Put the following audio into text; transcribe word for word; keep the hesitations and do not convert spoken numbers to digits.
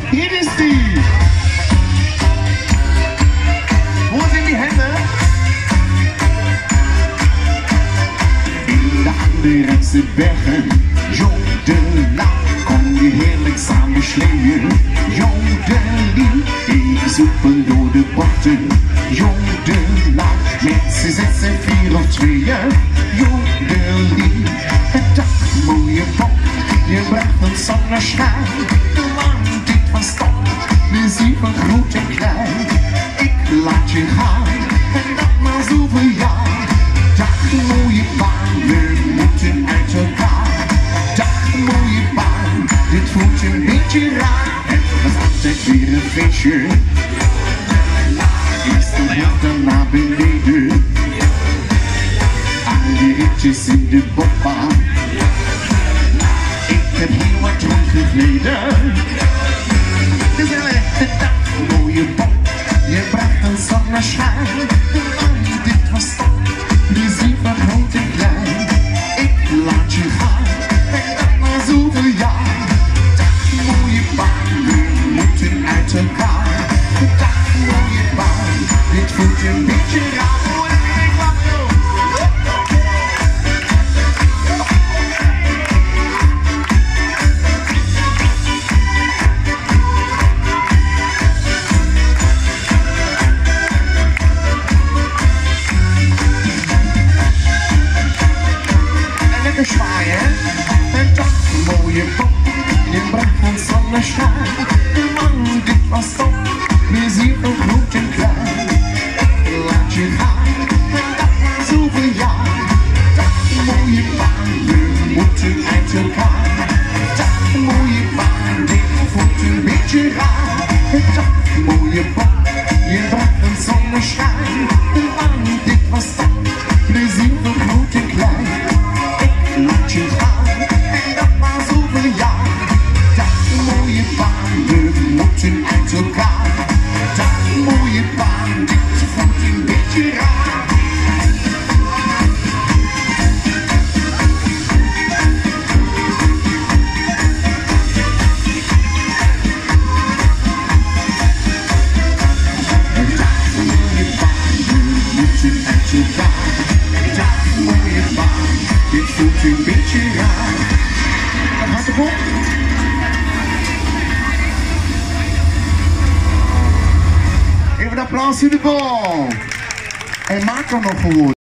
Hier is die. Hoe zijn die handen? In de Anderijkse bergen, Jodela, kon je heerlijk samen sleeën. Jodeli, even soepel door de bochten. Jodela, met z'n zes en vier of tweeën. Jodeli, het dag mooie pop, je bracht een zonneschijn. Want dit was top, plezier van groot en klein. Ik laat je gaan, en dat maar zoveel jaar. Dag mooie baan, we moeten uit elkaar. Dag mooie baan, dit voelt een beetje raar. Het was altijd weer een feestje. Eerst de hoogte naar beneden. Al die ritjes in de bobbaan. Ik heb heel wat rondgereden. Het is een echte dag, mooie bob. Je bracht een zonneschijn. Want dit was top, plezier van groot en klein. Ik laat je gaan, en dat na zoveel jaar. Dag mooie baan, we moeten uit elkaar. Dag mooie baan, dit voelt een beetje raar. Zwaaien, en dat mooie pop, je bracht een zonneschijn. Man, dit was top, plezier van groot en klein. Ik laat je gaan, en dat na zoveel jaar. Dat mooie baan, we moeten uit elkaar. Dat mooie baan, dit voelt een beetje raar. Dat mooie pop, je bracht een zonneschijn. Man, dit was top, plezier van groot en klein. Laat je gaan, en dat na zoveel jaar. Dat mooie baan, we moeten uit elkaar. Dat mooie baan, dit voelt een beetje raar. Dat mooie baan, we moeten uit elkaar. Dat mooie baan, dit voelt een beetje raar. Dan gaat het op. Even een applaus in de bal. En maak er nog voor.